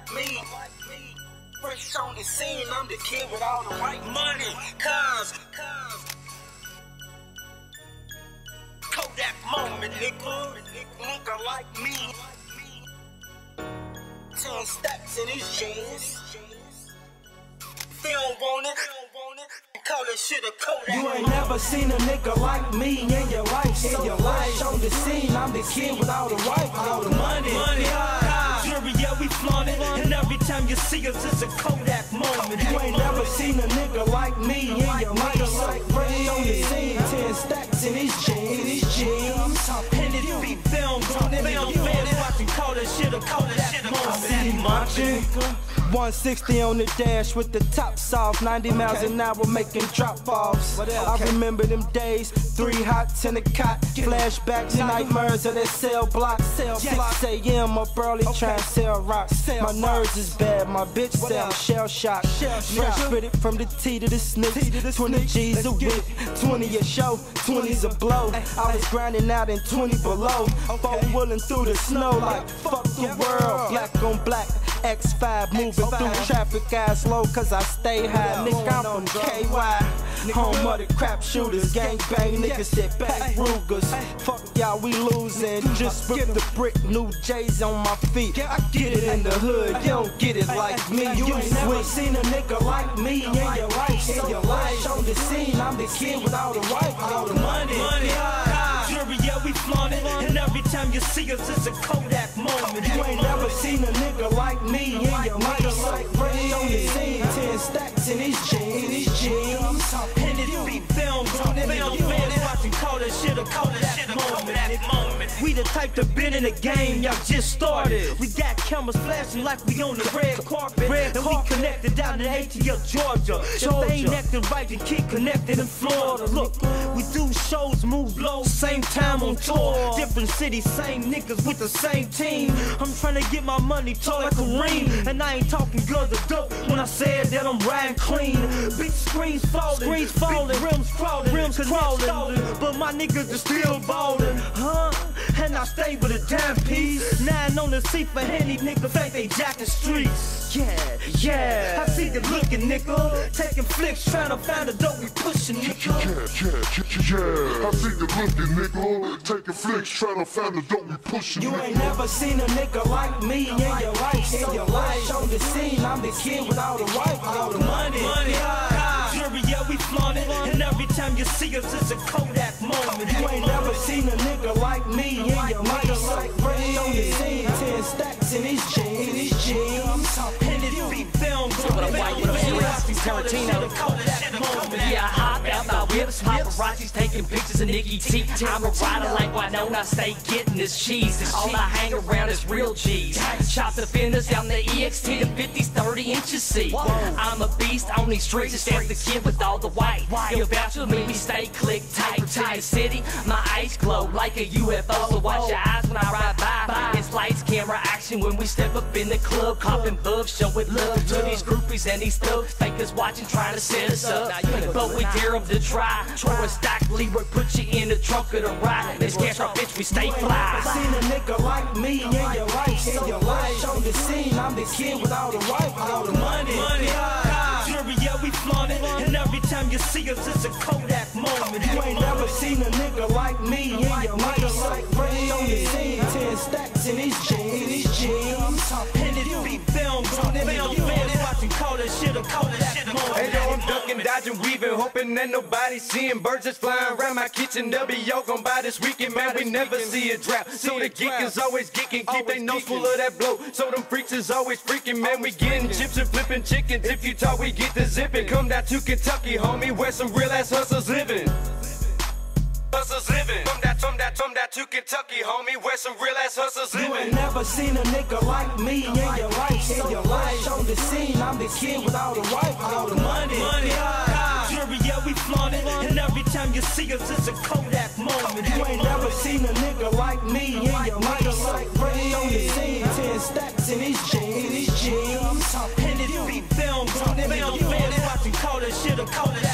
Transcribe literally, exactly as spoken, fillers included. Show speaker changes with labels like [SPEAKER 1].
[SPEAKER 1] me. Fresh on the scene, I'm the kid with all the white money. Cause, Kodak moment, nigga. Nigga like me. Ten stacks in his jeans. If they don't want it, call that shit a Kodak.
[SPEAKER 2] You ain't never seen a nigga like me in your life. In your life, on the scene, I'm the kid with all the white, all the money.
[SPEAKER 3] Money, jury, yeah, we flaunt it. And every time you see us, it's a Kodak moment.
[SPEAKER 2] You ain't never seen a nigga like me in your life. Fresh on the scene, ten stacks in his jeans.
[SPEAKER 3] And it be filmed on it. Film fans watching, call that shit a Kodak moment.
[SPEAKER 2] one sixty on the dash with the tops off, ninety miles an hour making drop-offs. I remember them days, three hots in a cot, flashbacks, nightmares of that cell block. six A M up early trying to sell rocks. My nerves is bad, my bitch say I'm shell-shocked. Fresh fitted from the T to the snicks, twenty G's a week, twenty a show, twenties a blow. I was grinding out in twenty below, four-wheeling through the snow like fuck the world. Black on black, X five moving through traffic, eyes low cause I stay high. Nigga, I'm from K Y, home of the crap shooters. Gang bang, niggas sit back Rugers. Fuck y'all, we losing. Just rip the brick, new J's on my feet. I get it in the hood, you don't get it like me. You ain't never seen a nigga like me in your life. In your life, on the scene, I'm the kid with all the white, all the money.
[SPEAKER 3] Money, jury, yeah, we flaunt it. And every time you see us, it's a Kodak moment.
[SPEAKER 2] You ain't never seen a nigga like me in your life. Fresh on the scene, ten stacks in his jeans.
[SPEAKER 3] And it be filmed on it. Film fans watching, call that shit a Kodak moment. We the type to been in the game, y'all just started. We got cameras flashing like we on the red carpet. Red and carpet. We connected down in A T L, Georgia. Georgia. If they ain't acting right, then keep connected in Florida. Look, we do shows, move low, same time on tour. Different cities, same niggas with the same team. I'm trying to get my money tall like Kareem. And I ain't talking guns or dope when I said that I'm riding clean. Big screens falling, screens falling, big rims crawling, rims crawling. But my niggas are still ballin', huh? And I stay with a damn piece. Nine on the seat for Henny, nigga, think they jacking streets. Yeah, yeah, I see you looking, nigga. Taking flicks, trying to find the dope we pushing, nigga.
[SPEAKER 4] Yeah, yeah, yeah, yeah, I see you looking, nigga. Taking flicks, trying to find the dope we pushing,
[SPEAKER 2] You
[SPEAKER 4] nigga.
[SPEAKER 2] ain't never seen a nigga like me in your life. In your life, on the scene, I'm the kid with all the white, all the money.
[SPEAKER 3] Money, jury, yeah, we flaunt it. And every time you see us, it's a Kodak moment.
[SPEAKER 2] You ain't never seen a nigga like me in your life. Fresh on the scene, ten stacks in his jeans.
[SPEAKER 3] And it be filmed on it.
[SPEAKER 5] Tarantino. Yeah, I hop out my whips, paparazzi's taking pictures of Nikki T. I'm a rider like Winona, I stay getting this cheese. All I hang around is real G's. Chop the fenders down the E X T to fifties, thirty inches C. I'm a beast on these streets, just as the kid with all the white. You'll vouch with me, we stay click tight. To the city, my eyes glow like a U F O. So watch your eyes when I ride by. It's lights, camera, action when we step up in the club. Copping bubs, showing love to these groupies and these thugs. Fakers watching, trying to set us up. But we dare them to try. Or a stock Leroy, put you in the trunk of the ride. Let's catch our bitch, we stay fly.
[SPEAKER 2] Seen a nigga like me in your life. In your life, on the scene, I'm the kid with all the white, all the money.
[SPEAKER 3] Money, jury, yeah, we flaunt it. And every time you see us, it's a Kodak moment.
[SPEAKER 2] You ain't never seen a nigga like me in your life. Fresh on the scene, ten stacks in his jeans.
[SPEAKER 3] And it be filmed on it. Film fans watching, call that shit a Kodak moment.
[SPEAKER 6] Hey yo, I'm ducking, dodging, weaving, hoping that nobody seeing birds just flying around my kitchen. W gon' buy this weekend, man, we never see a drought. So the geek is always geeking, keep they nose full of that blow. So them freaks is always freaking, man, we getting chips and flipping chickens. If you talk, we get the zipping. Come down to Kentucky, homie, where some real ass hustlers living. Hustlers living. From that, from that, from that to Kentucky, homie, where some real ass hustlers living.
[SPEAKER 2] You ain't never seen a nigga like me in your life. In your life, on the scene, I'm the kid with all the white, all the money.
[SPEAKER 3] Money, jury, yeah, we flaunt it. And every time you see us, it's a Kodak moment.
[SPEAKER 2] You ain't never seen a nigga like me in your life. Fresh on the scene, ten stacks in his jeans.
[SPEAKER 3] And it be filmed on it. Film fans watching, call that shit a Kodak.